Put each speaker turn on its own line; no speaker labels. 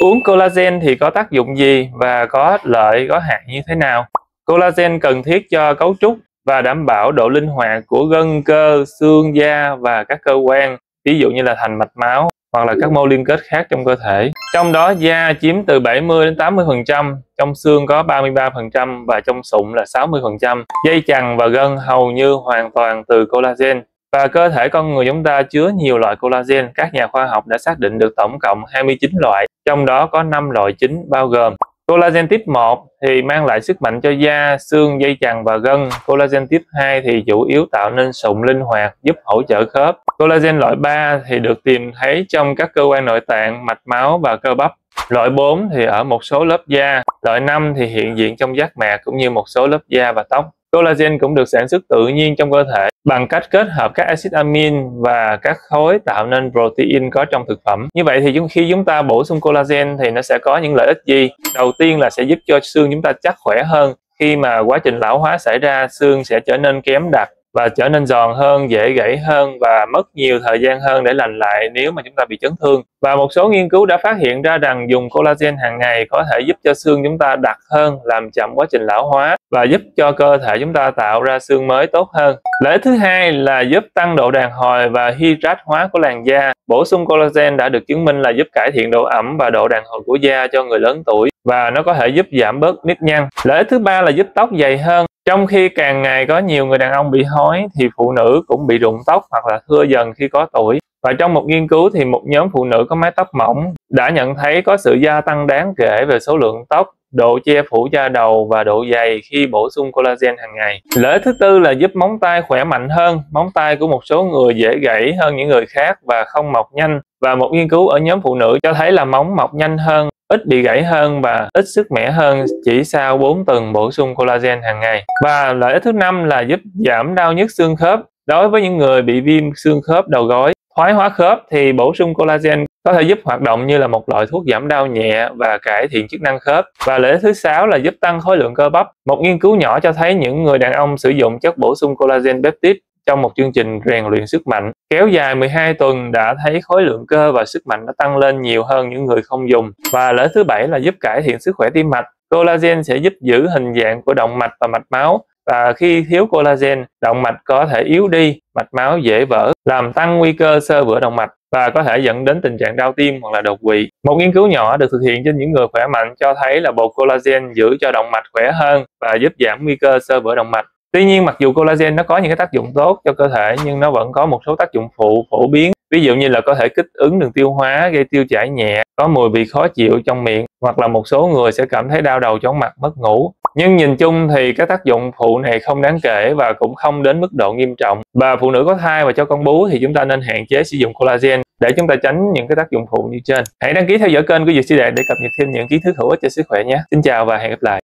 Uống collagen thì có tác dụng gì và có lợi có hại như thế nào? Collagen cần thiết cho cấu trúc và đảm bảo độ linh hoạt của gân, cơ, xương, da và các cơ quan, ví dụ như là thành mạch máu hoặc là các mô liên kết khác trong cơ thể. Trong đó da chiếm từ 70 đến 80%, trong xương có 33% và trong sụn là 60%. Dây chằng và gân hầu như hoàn toàn từ collagen. Và cơ thể con người chúng ta chứa nhiều loại collagen. Các nhà khoa học đã xác định được tổng cộng 29 loại, trong đó có 5 loại chính bao gồm collagen tiếp 1 thì mang lại sức mạnh cho da, xương, dây chằng và gân. Collagen tiếp 2 thì chủ yếu tạo nên sụn linh hoạt, giúp hỗ trợ khớp. Collagen loại 3 thì được tìm thấy trong các cơ quan nội tạng, mạch máu và cơ bắp. Loại 4 thì ở một số lớp da. Loại 5 thì hiện diện trong giác mạc cũng như một số lớp da và tóc. Collagen cũng được sản xuất tự nhiên trong cơ thể bằng cách kết hợp các axit amin và các khối tạo nên protein có trong thực phẩm. Như vậy thì khi chúng ta bổ sung collagen thì nó sẽ có những lợi ích gì? Đầu tiên là sẽ giúp cho xương chúng ta chắc khỏe hơn. Khi mà quá trình lão hóa xảy ra, xương sẽ trở nên kém đặc và trở nên giòn hơn, dễ gãy hơn và mất nhiều thời gian hơn để lành lại nếu mà chúng ta bị chấn thương. Và một số nghiên cứu đã phát hiện ra rằng dùng collagen hàng ngày có thể giúp cho xương chúng ta đặc hơn, làm chậm quá trình lão hóa và giúp cho cơ thể chúng ta tạo ra xương mới tốt hơn. Lợi ích thứ hai là giúp tăng độ đàn hồi và hydrat hóa của làn da. Bổ sung collagen đã được chứng minh là giúp cải thiện độ ẩm và độ đàn hồi của da cho người lớn tuổi và nó có thể giúp giảm bớt nếp nhăn. Lợi ích thứ ba là giúp tóc dày hơn. Trong khi càng ngày có nhiều người đàn ông bị hói thì phụ nữ cũng bị rụng tóc hoặc là thưa dần khi có tuổi. Và trong một nghiên cứu thì một nhóm phụ nữ có mái tóc mỏng đã nhận thấy có sự gia tăng đáng kể về số lượng tóc, độ che phủ da đầu và độ dày khi bổ sung collagen hàng ngày. Lợi ích thứ tư là giúp móng tay khỏe mạnh hơn. Móng tay của một số người dễ gãy hơn những người khác và không mọc nhanh. Và một nghiên cứu ở nhóm phụ nữ cho thấy là móng mọc nhanh hơn, ít bị gãy hơn và ít sức mẻ hơn chỉ sau 4 tuần bổ sung collagen hàng ngày. Và lợi ích thứ năm là giúp giảm đau nhức xương khớp. Đối với những người bị viêm xương khớp đầu gối, thoái hóa khớp thì bổ sung collagen có thể giúp hoạt động như là một loại thuốc giảm đau nhẹ và cải thiện chức năng khớp. Và lợi ích thứ 6 là giúp tăng khối lượng cơ bắp. Một nghiên cứu nhỏ cho thấy những người đàn ông sử dụng chất bổ sung collagen peptide trong một chương trình rèn luyện sức mạnh kéo dài 12 tuần đã thấy khối lượng cơ và sức mạnh đã tăng lên nhiều hơn những người không dùng. Và lợi ích thứ 7 là giúp cải thiện sức khỏe tim mạch. Collagen sẽ giúp giữ hình dạng của động mạch và mạch máu. Và khi thiếu collagen, động mạch có thể yếu đi, mạch máu dễ vỡ, làm tăng nguy cơ xơ vữa động mạch và có thể dẫn đến tình trạng đau tim hoặc là đột quỵ. Một nghiên cứu nhỏ được thực hiện trên những người khỏe mạnh cho thấy là bột collagen giữ cho động mạch khỏe hơn và giúp giảm nguy cơ xơ vữa động mạch. Tuy nhiên, mặc dù collagen nó có những cái tác dụng tốt cho cơ thể nhưng nó vẫn có một số tác dụng phụ phổ biến. Ví dụ như là có thể kích ứng đường tiêu hóa, gây tiêu chảy nhẹ, có mùi vị khó chịu trong miệng hoặc là một số người sẽ cảm thấy đau đầu, chóng mặt, mất ngủ. Nhưng nhìn chung thì các tác dụng phụ này không đáng kể và cũng không đến mức độ nghiêm trọng. Và phụ nữ có thai và cho con bú thì chúng ta nên hạn chế sử dụng collagen để chúng ta tránh những cái tác dụng phụ như trên. Hãy đăng ký theo dõi kênh của Dược Sư Đạt để cập nhật thêm những kiến thức hữu ích cho sức khỏe nhé. Xin chào và hẹn gặp lại.